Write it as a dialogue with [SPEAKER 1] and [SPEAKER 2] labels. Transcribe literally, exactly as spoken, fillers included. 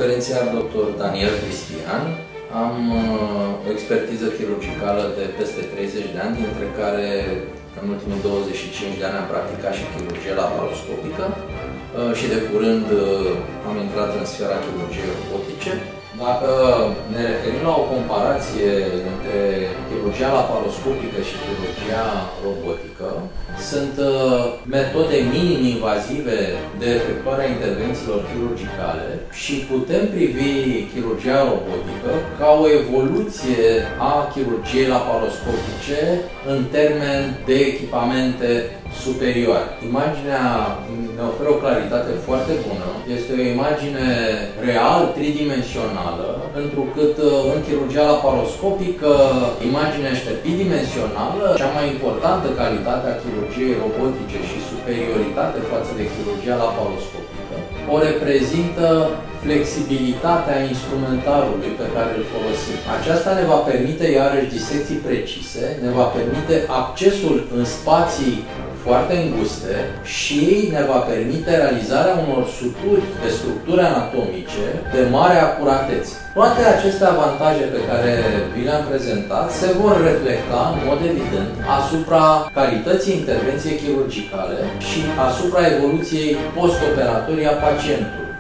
[SPEAKER 1] conferențiar doctor Daniel Cristian. Am o expertiză chirurgicală de peste treizeci de ani, dintre care în ultimii douăzeci și cinci de ani am practicat și chirurgie laparoscopică și de curând am intrat în sfera chirurgiei robotice. Dacă ne referim la o comparație între chirurgia laparoscopică și chirurgia robotică, sunt metode minim-invazive de efectuare a intervențiilor chirurgicale și putem privi chirurgia robotică ca o evoluție a chirurgiei laparoscopice în termeni de echipamente superioare. Imaginea ne oferă o claritate foarte bună. Este o imagine real, tridimensională, întrucât în chirurgia laparoscopică imaginea este bidimensională. Cea mai importantă calitate a chirurgiei robotice și superioritate față de chirurgia laparoscopică o reprezintă flexibilitatea instrumentarului pe care îl folosim. Aceasta ne va permite iarăși disecții precise, ne va permite accesul în spații foarte înguste și ne va permite realizarea unor suturi de structuri anatomice de mare acuratețe. Toate aceste avantaje pe care vi le-am prezentat se vor reflecta în mod evident asupra calității intervenției chirurgicale și asupra evoluției postoperatorii a pacientului.